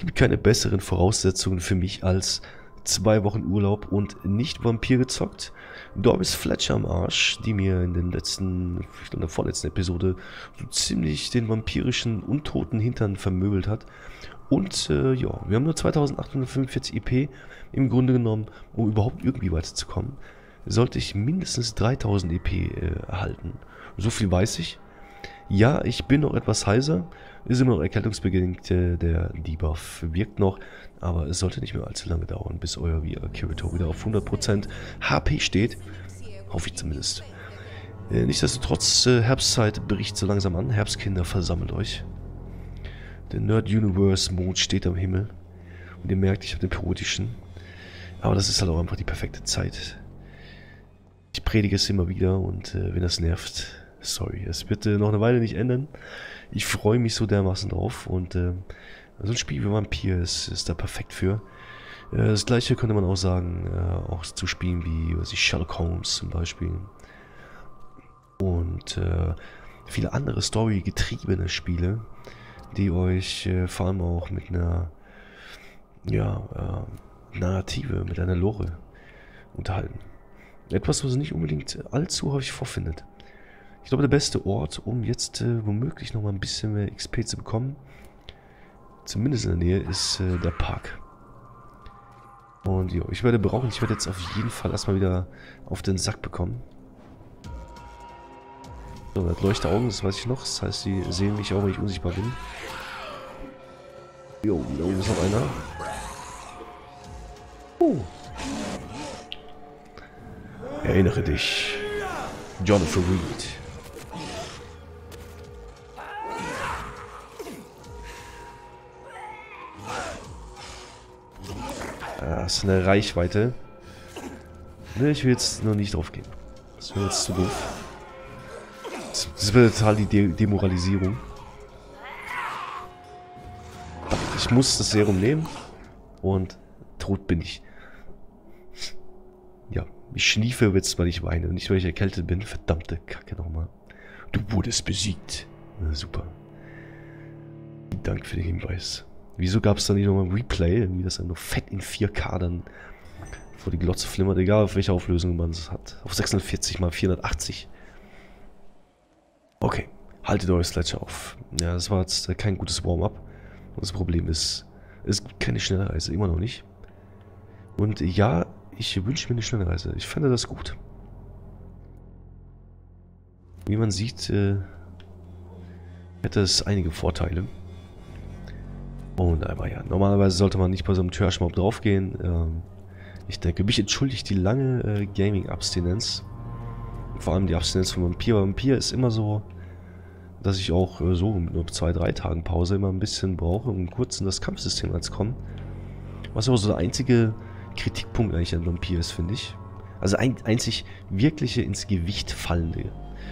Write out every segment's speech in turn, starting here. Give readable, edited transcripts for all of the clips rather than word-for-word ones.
gibt keine besseren Voraussetzungen für mich als 2 Wochen Urlaub und nicht Vampir gezockt. Doris Fletcher am Arsch, die mir in den letzten, ich glaube in der vorletzten Episode, so ziemlich den vampirischen untoten Hintern vermöbelt hat. Und ja, wir haben nur 2845 EP im Grunde genommen, um überhaupt irgendwie weiterzukommen. Sollte ich mindestens 3000 EP erhalten. So viel weiß ich. Ja, ich bin noch etwas heiser, ist immer noch erkältungsbedingt, der Debuff wirkt noch, aber es sollte nicht mehr allzu lange dauern, bis euer VR Kirito wieder auf 100% HP steht. Hoffe ich zumindest. Nichtsdestotrotz, Herbstzeit bricht so langsam an. Herbstkinder, versammelt euch. Der Nerd Universe Mond steht am Himmel. Und ihr merkt, ich habe den periodischen. Aber das ist halt auch einfach die perfekte Zeit. Ich predige es immer wieder und wenn das nervt, sorry, es wird noch eine Weile nicht ändern. Ich freue mich so dermaßen drauf und so ein Spiel wie Vampir ist da perfekt für. Das gleiche könnte man auch sagen, auch zu Spielen wie Sherlock Holmes zum Beispiel. Und viele andere story-getriebene Spiele, die euch vor allem auch mit einer Narrative, mit einer Lore unterhalten. Etwas, was ihr nicht unbedingt allzu häufig vorfindet. Ich glaube, der beste Ort, um jetzt womöglich noch mal ein bisschen mehr XP zu bekommen, zumindest in der Nähe, ist der Park. Und ja, ich werde jetzt auf jeden Fall erstmal wieder auf den Sack bekommen. So, er hat Leuchteaugen, das weiß ich noch. Das heißt, sie sehen mich auch, wenn ich unsichtbar bin. Jo, da oben ist noch einer. Erinnere dich. Jonathan Reed. Das ist eine Reichweite. Ne, ich will jetzt noch nicht drauf gehen. Das wäre jetzt zu doof. Das wäre total die Demoralisierung. Ich muss das Serum nehmen. Und tot bin ich. Ja, ich schniefe jetzt, weil ich weine. Nicht, weil ich erkältet bin. Verdammte Kacke nochmal. Du wurdest besiegt. Na, super. Vielen Dank für den Hinweis. Wieso gab es da nicht nochmal ein Replay? Irgendwie, dass er nur fett in 4K dann vor die Glotze flimmert. Egal, auf welche Auflösung man es hat. Auf 46 x 480. Okay, haltet eure Sledge auf. Ja, das war jetzt kein gutes Warm-up. Und das Problem ist, es gibt keine Schnellreise. Immer noch nicht. Und ja, ich wünsche mir eine Schnellreise. Ich fände das gut. Wie man sieht, hätte es einige Vorteile. Und aber ja, normalerweise sollte man nicht bei so einem Trash-Mob draufgehen. Ich denke, mich entschuldigt die lange Gaming-Abstinenz. Vor allem die Abstinenz von Vampir. Vampir ist immer so, dass ich auch so mit nur 2-3 Tagen Pause immer ein bisschen brauche, um kurz in das Kampfsystem reinzukommen. Was aber so der einzige Kritikpunkt eigentlich an Vampir ist, finde ich. Also einzig wirkliche ins Gewicht fallende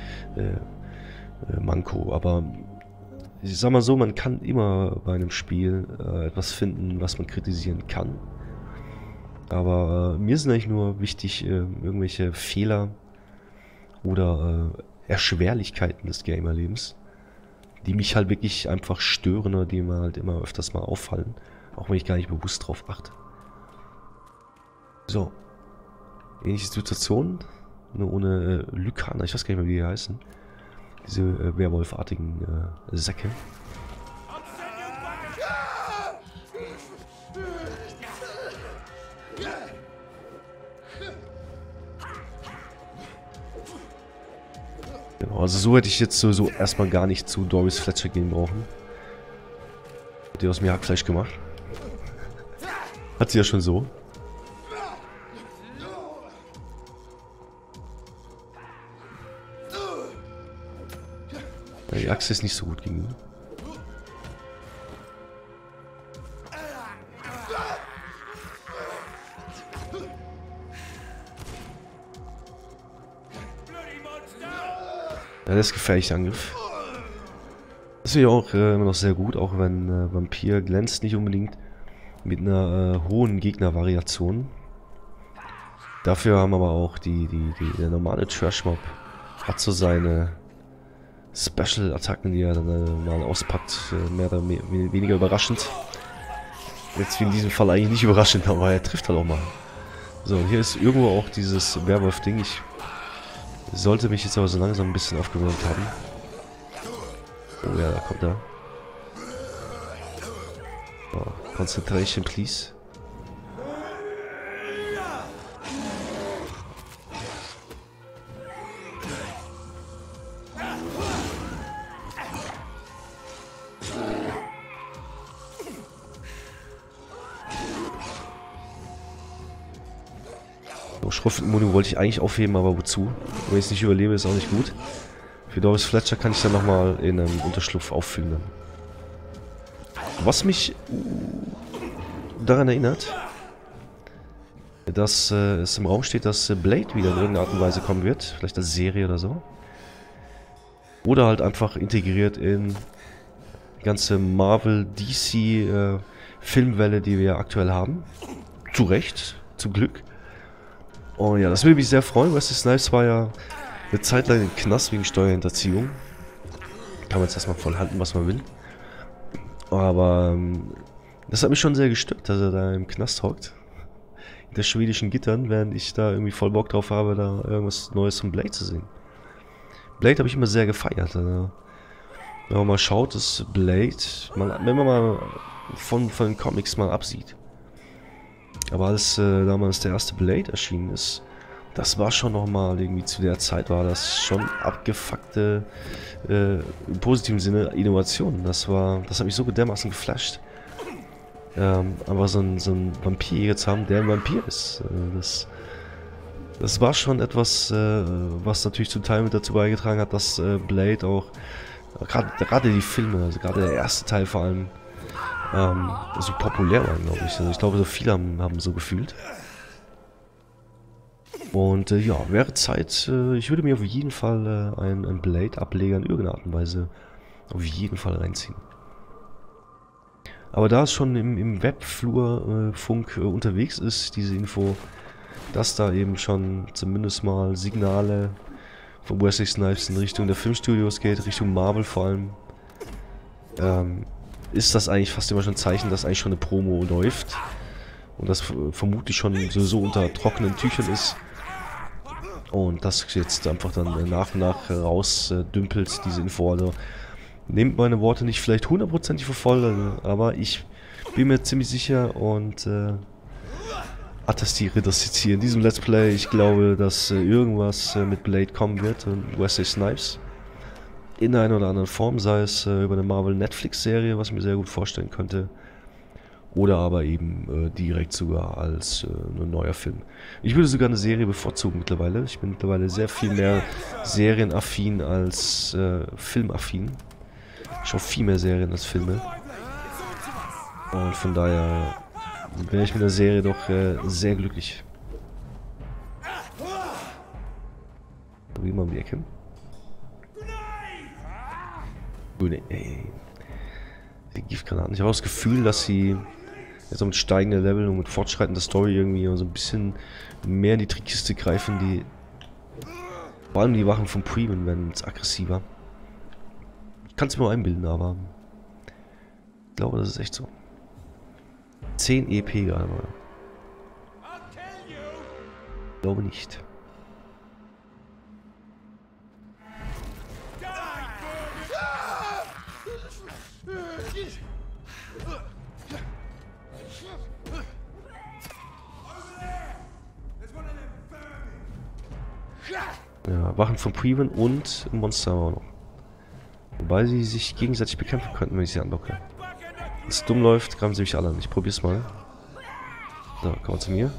Manko. Aber ich sag mal so, man kann immer bei einem Spiel etwas finden, was man kritisieren kann. Aber mir sind eigentlich nur wichtig irgendwelche Fehler oder Erschwerlichkeiten des Gamerlebens, die mich halt wirklich einfach stören oder die mir halt immer öfters mal auffallen, auch wenn ich gar nicht bewusst drauf achte. So. Ähnliche Situation, nur ohne Lykaner, ich weiß gar nicht mehr, wie die heißen. Diese Werwolfartigen Säcke. Genau, also so hätte ich jetzt so erstmal gar nicht zu Doris Fletcher gehen brauchen. Hat die aus mir Hackfleisch gemacht. Hat sie ja schon so. Ja, die Achse ist nicht so gut gegen ihn. Ja, das ist gefährlicher Angriff. Das finde ich auch immer noch sehr gut, auch wenn Vampir glänzt nicht unbedingt mit einer hohen Gegnervariation. Dafür haben aber auch der normale Trash-Mob hat so seine Special-Attacken, die er dann mal auspackt, mehr oder weniger überraschend. Jetzt wie in diesem Fall eigentlich nicht überraschend, aber er trifft halt auch mal. So, hier ist irgendwo auch dieses Werwolf-Ding. Ich sollte mich jetzt aber so langsam ein bisschen aufgewärmt haben. Oh ja, da kommt er. So, Concentration, please. Schriftenimmunum wollte ich eigentlich aufheben, aber wozu? Wenn ich es nicht überlebe, ist auch nicht gut. Für Doris Fletcher kann ich dann nochmal in einem Unterschlupf auffüllen. Dann. Was mich daran erinnert, dass es im Raum steht, dass Blade wieder in irgendeiner Art und Weise kommen wird. Vielleicht als Serie oder so. Oder halt einfach integriert in die ganze Marvel-DC Filmwelle, die wir aktuell haben. Zu Recht, zum Glück. Und ja, das würde mich sehr freuen. Wesley Snipes war ja eine Zeit lang im Knast wegen Steuerhinterziehung. Kann man jetzt erstmal voll halten, was man will. Aber das hat mich schon sehr gestört, dass er da im Knast hockt. Hinter schwedischen Gittern, während ich da irgendwie voll Bock drauf habe, da irgendwas Neues von Blade zu sehen. Blade habe ich immer sehr gefeiert. Also, wenn man mal schaut, dass Blade, wenn man mal von den Comics mal absieht. Aber als damals der erste Blade erschienen ist, das war schon nochmal irgendwie zu der Zeit, war das schon abgefuckte, im positiven Sinne, Innovation. Das hat mich so dermaßen geflasht. Aber so ein Vampir zu haben, der ein Vampir ist, das war schon etwas, was natürlich zum Teil mit dazu beigetragen hat, dass Blade auch, gerade die Filme, also gerade der erste Teil vor allem, so populär waren, glaube ich. Also ich glaube, so viele haben so gefühlt. Und ja, wäre Zeit, ich würde mir auf jeden Fall einen Blade-Ableger in irgendeiner Art und Weise auf jeden Fall reinziehen. Aber da es schon im Webflurfunk unterwegs ist, diese Info, dass da eben schon zumindest mal Signale von Wesley Snipes in Richtung der Filmstudios geht, Richtung Marvel vor allem, ist das eigentlich fast immer schon ein Zeichen, dass eigentlich schon eine Promo läuft. Und das vermutlich schon so unter trockenen Tüchern ist. Und das jetzt einfach dann nach und nach rausdümpelt, diese Info. Also nehmt meine Worte nicht vielleicht hundertprozentig für voll, aber ich bin mir ziemlich sicher und attestiere das jetzt hier in diesem Let's Play. Ich glaube, dass irgendwas mit Blade kommen wird und Wesley Snipes. In einer oder anderen Form, sei es über eine Marvel-Netflix-Serie, was ich mir sehr gut vorstellen könnte. Oder aber eben direkt sogar als ein neuer Film. Ich würde sogar eine Serie bevorzugen mittlerweile. Ich bin mittlerweile sehr viel mehr serienaffin als filmaffin. Ich schaue viel mehr Serien als Filme. Und von daher wäre ich mit der Serie doch sehr glücklich. Wie mal um die Ecke. Die Giftgranaten. Ich habe auch das Gefühl, dass sie jetzt mit steigenden Level und mit fortschreitender Story irgendwie so ein bisschen mehr in die Trickkiste greifen. Vor allem die Wachen von Preben werden jetzt aggressiver. Ich kann es mir nur einbilden, aber ich glaube, das ist echt so. 10 EP gerade mal. Ich glaube nicht. Ja, Wachen von Preben und Monster haben wir auch noch. Wobei sie sich gegenseitig bekämpfen könnten, wenn ich sie anlocke. Wenn es dumm läuft, greifen sie mich alle an. Ich probier's mal. So, komm mal zu mir.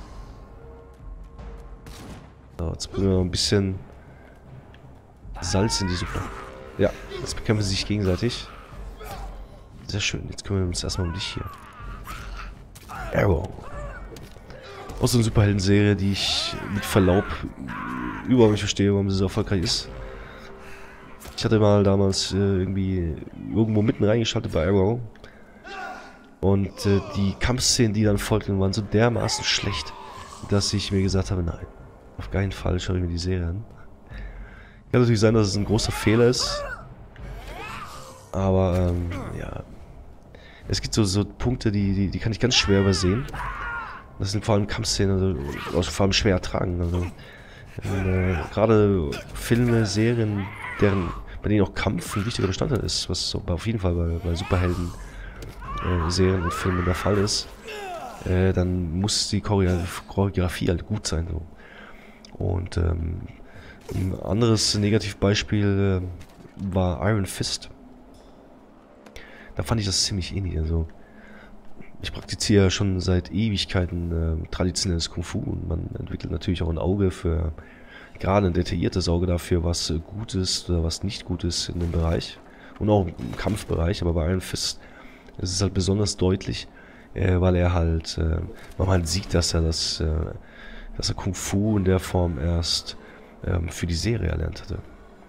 So, jetzt bringen wir noch ein bisschen Salz in die Suppe. Ja, jetzt bekämpfen sie sich gegenseitig. Sehr schön. Jetzt kümmern wir uns erstmal um dich hier. Arrow. Auch so eine Superhelden-Serie, die ich mit Verlaub überhaupt nicht verstehe, warum sie so erfolgreich ist. Ich hatte mal damals irgendwie irgendwo mitten reingeschaltet bei Arrow. Und die Kampfszenen, die dann folgten, waren so dermaßen schlecht, dass ich mir gesagt habe, nein, auf keinen Fall schaue ich mir die Serie an. Kann natürlich sein, dass es ein großer Fehler ist. Aber ja, Es gibt so Punkte, die kann ich ganz schwer übersehen. Das sind vor allem Kampfszenen, also vor allem schwer ertragen. Also gerade Filme, Serien, bei denen auch Kampf ein wichtiger Bestandteil ist, was so auf jeden Fall bei Superhelden, Serien und Filmen der Fall ist, dann muss die Choreografie halt gut sein. So. Und ein anderes Negativbeispiel war Iron Fist. Da fand ich das ziemlich ähnlich. Also ich praktiziere ja schon seit Ewigkeiten traditionelles Kung Fu und man entwickelt natürlich auch ein Auge für, gerade ein detailliertes Auge dafür, was gut ist oder was nicht gut ist in dem Bereich. Und auch im Kampfbereich, aber bei Iron Fist ist es halt besonders deutlich, weil er halt, man halt sieht, dass er Kung Fu in der Form erst für die Serie erlernt hatte.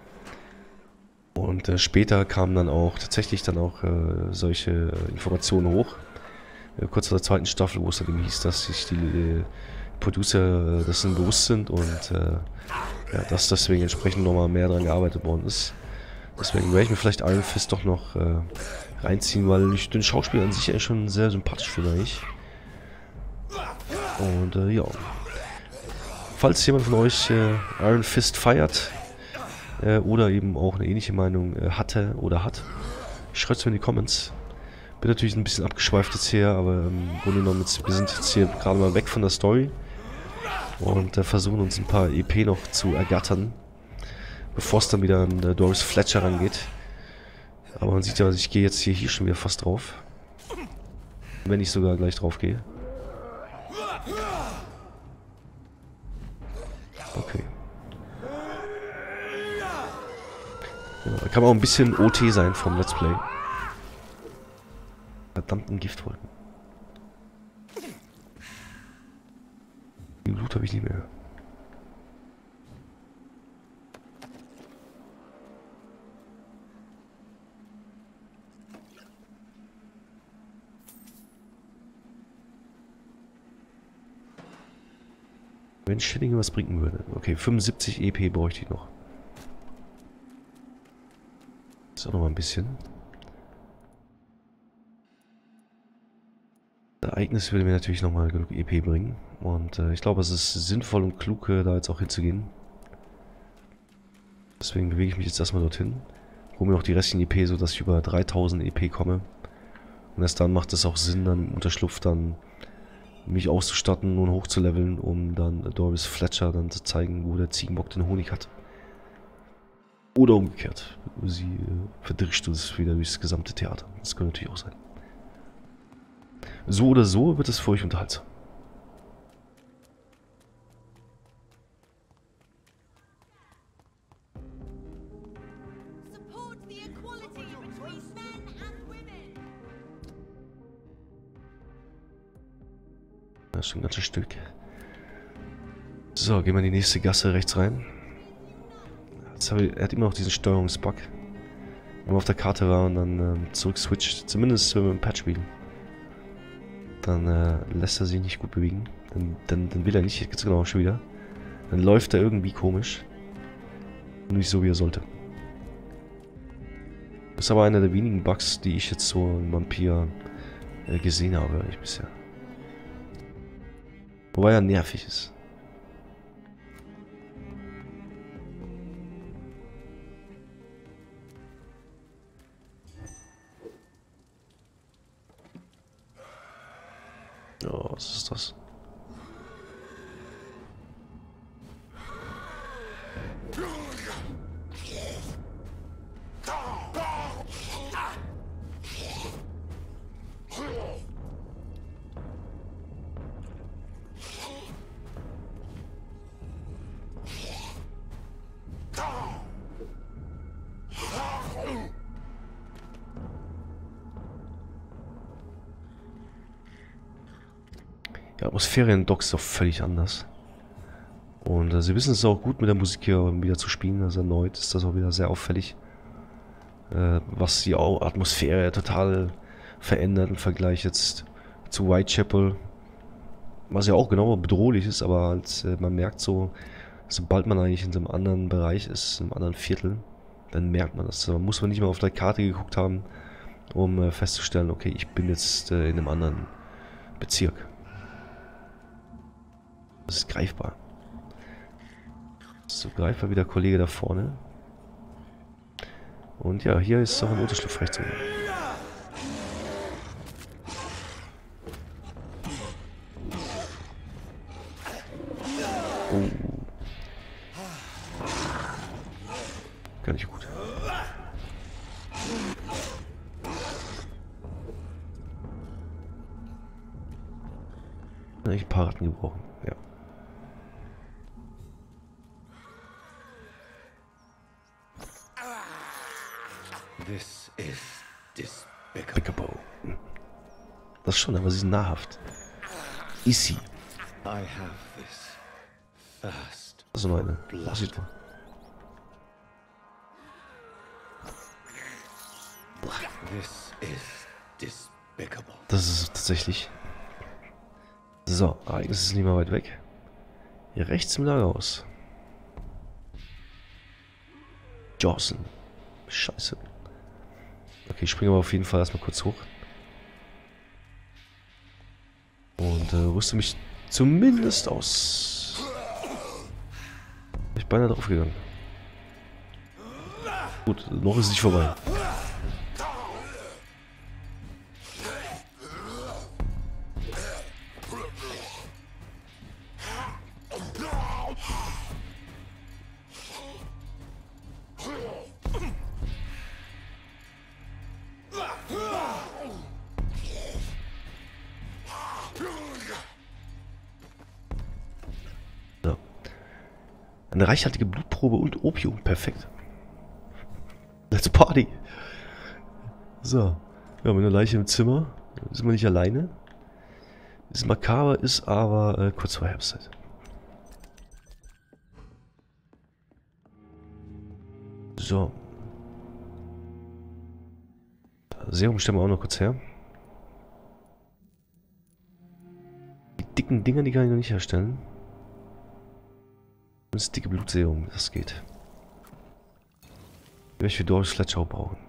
Und später kamen dann auch tatsächlich solche Informationen hoch. Kurz vor der zweiten Staffel, wo es dann eben hieß, dass sich die Producer dessen bewusst sind und ja, dass deswegen entsprechend nochmal mehr daran gearbeitet worden ist. Deswegen werde ich mir vielleicht Iron Fist doch noch reinziehen, weil ich den Schauspieler an sich eigentlich schon sehr sympathisch finde eigentlich. Und ja. Falls jemand von euch Iron Fist feiert oder eben auch eine ähnliche Meinung hatte oder hat, schreibt es mir in die Comments. Bin natürlich ein bisschen abgeschweift jetzt hier, aber im Grunde genommen, wir sind jetzt hier gerade mal weg von der Story und versuchen uns ein paar EP noch zu ergattern, bevor es dann wieder an Doris Fletcher rangeht. Aber man sieht ja, ich gehe jetzt hier schon wieder fast drauf. Wenn ich sogar gleich drauf gehe. Okay. Ja, da kann man auch ein bisschen OT sein vom Let's Play. Verdammten Giftwolken. Den Loot habe ich nicht mehr. Wenn Schillinge was bringen würde. Okay, 75 EP bräuchte ich noch. Das ist auch noch mal ein bisschen. Das Ereignis würde mir natürlich nochmal genug EP bringen. Und ich glaube, es ist sinnvoll und klug, da jetzt auch hinzugehen. Deswegen bewege ich mich jetzt erstmal dorthin. Hole mir noch die restlichen EP, sodass ich über 3000 EP komme. Und erst dann macht es auch Sinn, dann im Unterschlupf dann mich auszustatten und hochzuleveln, um dann Doris Fletcher dann zu zeigen, wo der Ziegenbock den Honig hat. Oder umgekehrt. Sie verdrischt uns wieder durchs gesamte Theater. Das könnte natürlich auch sein. So oder so wird es für euch unterhaltsam. Das ist schon ein ganzes Stück. So, gehen wir in die nächste Gasse rechts rein. Er hat immer noch diesen Steuerungsbug. Wenn man auf der Karte war und dann zurück switcht, zumindest wenn wir im Patch spielen, dann lässt er sich nicht gut bewegen. Dann will er nicht, jetzt genau schon wieder. Dann läuft er irgendwie komisch. Und nicht so, wie er sollte. Das ist aber einer der wenigen Bugs, die ich jetzt so im Vampir gesehen habe, ich bisher. Wobei er nervig ist. Oh, was ist das? Die Atmosphäre in Docks ist auch völlig anders. Und sie wissen es auch gut mit der Musik hier wieder zu spielen. Also erneut ist das auch wieder sehr auffällig. Was die Atmosphäre total verändert im Vergleich jetzt zu Whitechapel. Was ja auch genau bedrohlich ist, aber halt, man merkt so, sobald man eigentlich in so einem anderen Bereich ist, in einem anderen Viertel, dann merkt man das. Da muss man nicht mal auf der Karte geguckt haben, um festzustellen, okay, ich bin jetzt in einem anderen Bezirk. Das ist greifbar. So, greifbar wie der Kollege da vorne. Und ja, hier ist auch ein Unterschlupf rechts oben. Oh. Gar nicht gut. Ein paar Ratten gebrochen, ja. This is despicable. Das schon, aber sie sind nahrhaft. Easy. I have this thirst. Das ist noch eine. Das sieht man. This is despicable. Das ist tatsächlich. So, Ereignis ist nicht mehr weit weg. Hier rechts im Lagerhaus. Johnson. Scheiße. Okay, ich springe aber auf jeden Fall erstmal kurz hoch. Und rüste mich zumindest aus. Bin ich beinahe drauf gegangen. Gut, noch ist es nicht vorbei. So. Eine reichhaltige Blutprobe und Opium. Perfekt. Let's party. So. Wir haben eine Leiche im Zimmer. Sind wir nicht alleine. Ist makaber, ist aber kurz vor Herbstzeit. So. Serum stellen wir auch noch kurz her. Die dicken Dinger, die kann ich noch nicht herstellen. Das dicke Blutserum, das geht. Ich werde für Doris Fletcher brauchen.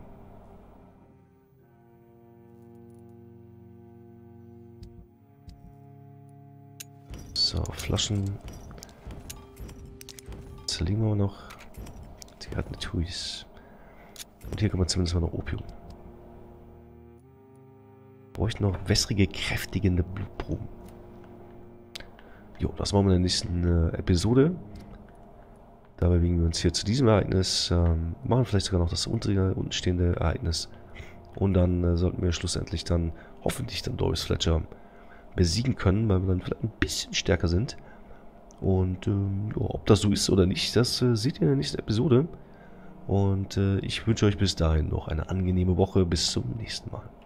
So, Flaschen. Zerlegen wir noch. Zigaretten-Tuis. Und hier kann man zumindest mal noch Opium. Bräuchten noch wässrige, kräftigende Blutproben. Jo, das machen wir in der nächsten Episode. Dabei bewegen wir uns hier zu diesem Ereignis. Machen vielleicht sogar noch das untenstehende Ereignis. Und dann sollten wir schlussendlich dann, hoffentlich dann Doris Fletcher besiegen können, weil wir dann vielleicht ein bisschen stärker sind. Und ja, ob das so ist oder nicht, das seht ihr in der nächsten Episode. Und ich wünsche euch bis dahin noch eine angenehme Woche. Bis zum nächsten Mal.